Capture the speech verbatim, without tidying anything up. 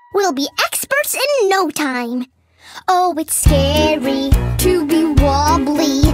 We'll be experts in no time. Oh, it's scary to be wobbly.